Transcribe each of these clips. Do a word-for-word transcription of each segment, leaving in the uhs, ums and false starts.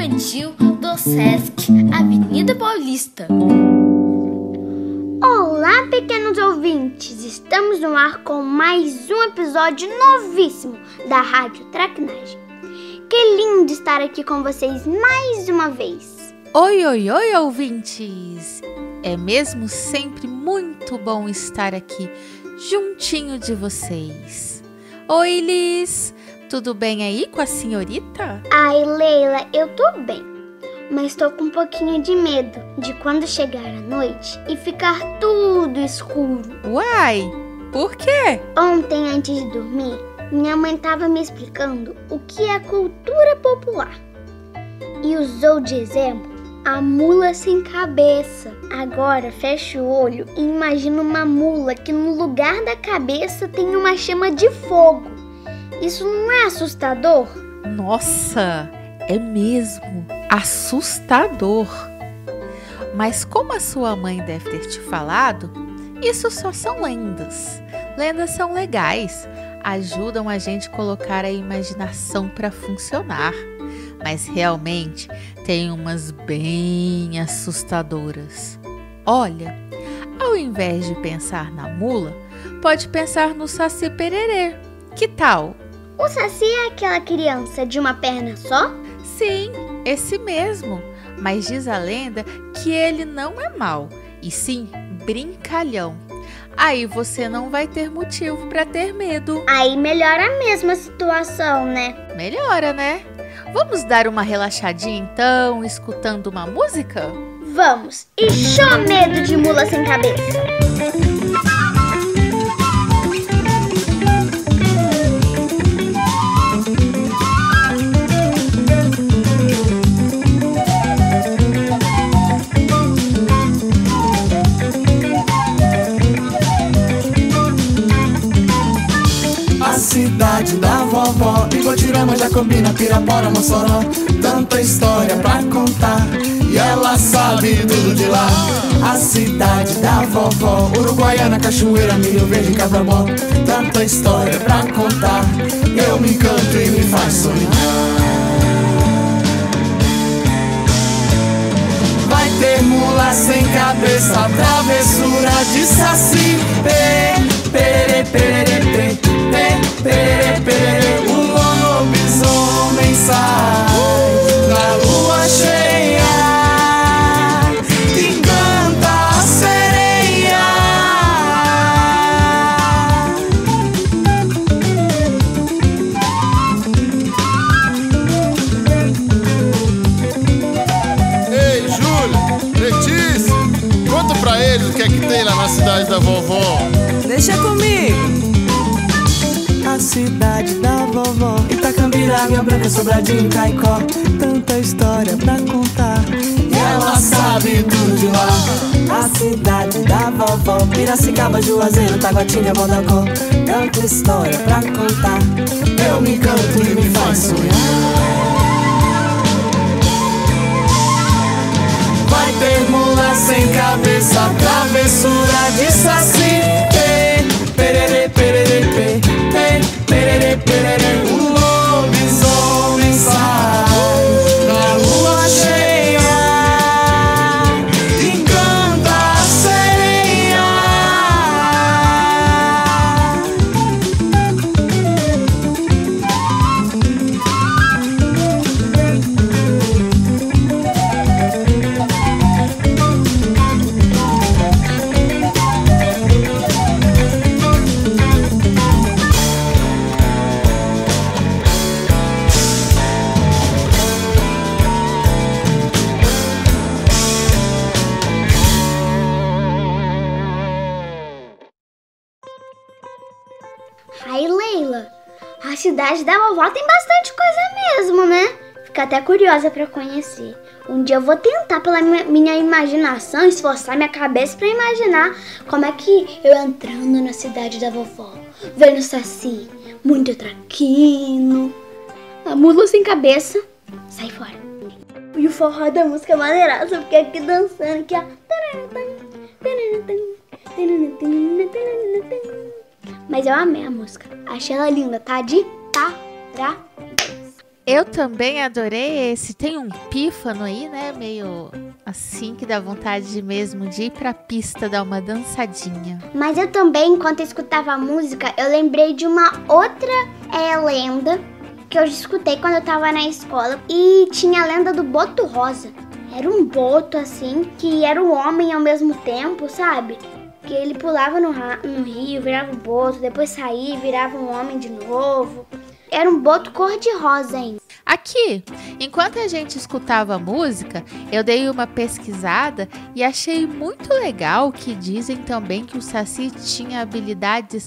infantil do Sesc, Avenida Paulista. Olá, pequenos ouvintes! Estamos no ar com mais um episódio novíssimo da Rádio Traquinagem. Que lindo estar aqui com vocês mais uma vez! Oi, oi, oi, ouvintes! É mesmo sempre muito bom estar aqui juntinho de vocês. Oi, Liz! Tudo bem aí com a senhorita? Ai, Leila, eu tô bem, mas tô com um pouquinho de medo de quando chegar a noite e ficar tudo escuro. Uai, por quê? Ontem, antes de dormir, minha mãe estava me explicando o que é cultura popular e usou de exemplo a mula sem cabeça. Agora fecho o olho e imagino uma mula que no lugar da cabeça tem uma chama de fogo. Isso não é assustador? Nossa, é mesmo assustador. Mas como a sua mãe deve ter te falado, isso só são lendas. Lendas são legais, ajudam a gente a colocar a imaginação para funcionar. Mas realmente tem umas bem assustadoras. Olha, ao invés de pensar na mula, pode pensar no Saci Pererê. Que tal? O Saci é aquela criança de uma perna só? Sim, esse mesmo. Mas diz a lenda que ele não é mau, e sim brincalhão. Aí você não vai ter motivo para ter medo. Aí melhora mesmo a situação, né? Melhora, né? Vamos dar uma relaxadinha então, escutando uma música? Vamos! E show medo de mula sem cabeça! Cidade da vovó, Ipotirama, Jacobina, Pirapora, Mossoró. Tanta história pra contar e ela sabe tudo de lá. A cidade da vovó, Uruguaiana, Cachoeira, Milho Verde, Cabrabó. Tanta história pra contar, eu me encanto e me faz sonhar. Vai ter mula sem cabeça, travessura de Saci. Pererê, pererê, pererê, pererê, o lobisomem sai na lua cheia e canta a sereia. Ei, Júlia, Letícia, conta pra eles o que é que tem lá na cidade da vovó. Deixa comigo. A cidade da vovó, Itacambira, Águia Branca, Sobradinho, Caicó. Tanta história pra contar e ela sabe tudo de lá. A cidade da vovó, Piracicaba, Juazeiro, Taguatinga, Bodocó. Tanta história pra contar, eu me encanto e me faz sonhar. Vai ter mula sem cabeça, travessura de Saci. Pererê, pererê, pererê, pererê, pererê, o lobisomem sai na lua cheia e canta a sereia. Ai, Leila, a cidade da vovó tem bastante coisa mesmo, né? Fico até curiosa pra conhecer. Um dia eu vou tentar, pela minha imaginação, esforçar minha cabeça pra imaginar como é que eu entrando na cidade da vovó, vendo o Saci, muito traquino, a mula sem cabeça, sai fora. E o forró da música maneiraça, eu fiquei aqui dançando, aqui ó. Mas eu amei a música, achei ela linda, tá? De parabéns. Eu também adorei esse. Tem um pífano aí, né? Meio assim que dá vontade de mesmo de ir pra pista dar uma dançadinha. Mas eu também, enquanto eu escutava a música, eu lembrei de uma outra é, lenda que eu escutei quando eu tava na escola. E tinha a lenda do Boto Rosa. Era um boto, assim, que era um homem ao mesmo tempo, sabe? Que ele pulava no, no rio, virava um boto, depois saía e virava um homem de novo. Era um boto cor-de-rosa ainda. Aqui, enquanto a gente escutava a música, eu dei uma pesquisada e achei muito legal que dizem também que o Saci tinha habilidades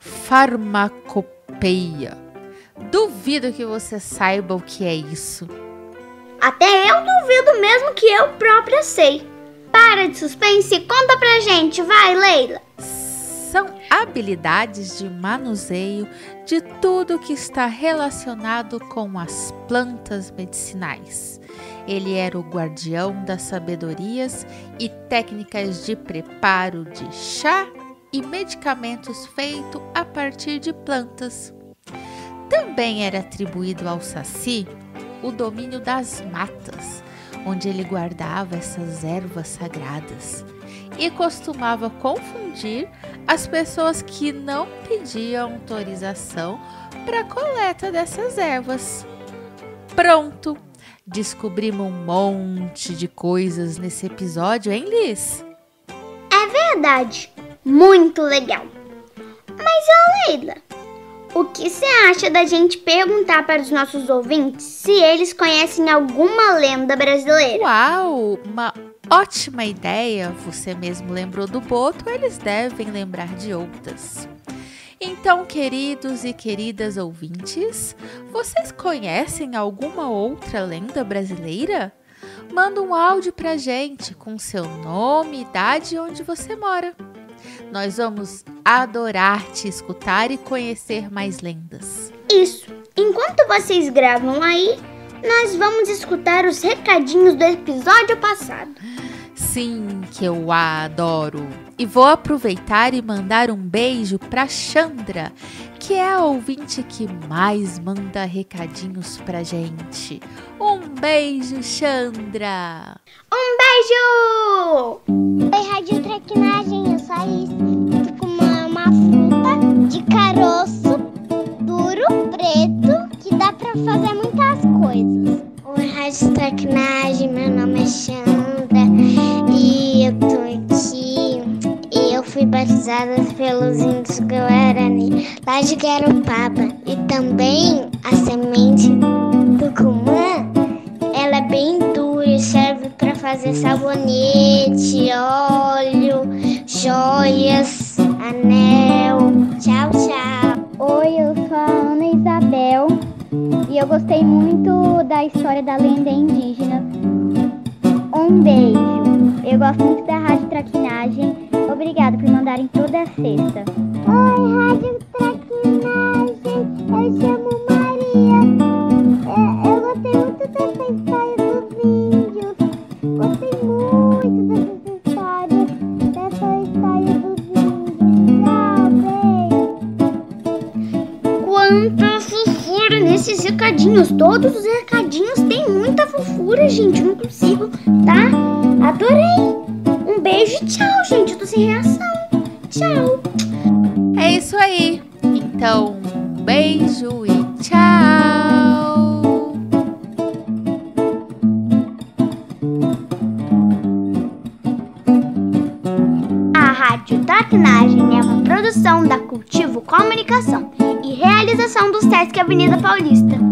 farmacopeia. Duvido que você saiba o que é isso. Até eu duvido mesmo que eu própria sei. Para de suspense e conta pra gente, vai, Leila. São habilidades de manuseio de tudo que está relacionado com as plantas medicinais. Ele era o guardião das sabedorias e técnicas de preparo de chá e medicamentos feitos a partir de plantas. Também era atribuído ao Saci o domínio das matas, onde ele guardava essas ervas sagradas e costumava confundir as pessoas que não pediam autorização para a coleta dessas ervas. Pronto! Descobrimos um monte de coisas nesse episódio, hein, Liz? É verdade, muito legal. Mas, ô Leila, o que você acha da gente perguntar para os nossos ouvintes se eles conhecem alguma lenda brasileira? Uau, uma ótima ideia! Você mesmo lembrou do boto, eles devem lembrar de outras. Então, queridos e queridas ouvintes, vocês conhecem alguma outra lenda brasileira? Manda um áudio pra gente com seu nome, idade e onde você mora. Nós vamos adorar te escutar e conhecer mais lendas. Isso! Enquanto vocês gravam aí, nós vamos escutar os recadinhos do episódio passado. Sim, que eu adoro! E vou aproveitar e mandar um beijo pra Chandra, que é a ouvinte que mais manda recadinhos pra gente. Um beijo, Chandra! Um beijo! Oi, Rádio Traquinagem, eu sou a Alice. Tô com uma, uma fruta de caroço duro, preto, que dá pra fazer muitas coisas. Oi, Rádio Traquinagem, meu nome é Chandra e eu tô aqui. E eu fui batizada pelos índios Guarani, lá de Garopaba. E também a semente do cumã, ela é bem dura e serve para fazer sabonete, óleo, joias, anel. Tchau, tchau. Oi, eu sou a Ana Isabel e eu gostei muito da história da lenda indígena. Um beijo. Eu gosto muito da Rádio Traquinagem. Obrigada por mandarem toda sexta. Oi, Rádio Traquinagem. Eu chamo Maria. Eu, eu gostei muito dessa história dos índios. Gostei muito dessa história. Dessa história dos índios. Tchau, beijo. Quanta fofura nesses recadinhos. Todos os recadinhos têm muita fofura, gente. Eu não consigo, tá? Adorei. Um beijo e tchau, gente. Eu tô sem reação. Tchau. É isso aí. Então, um beijo e tchau. A Rádio Traquinagem é uma produção da Cultivo Comunicação e realização do Sesc Avenida Paulista.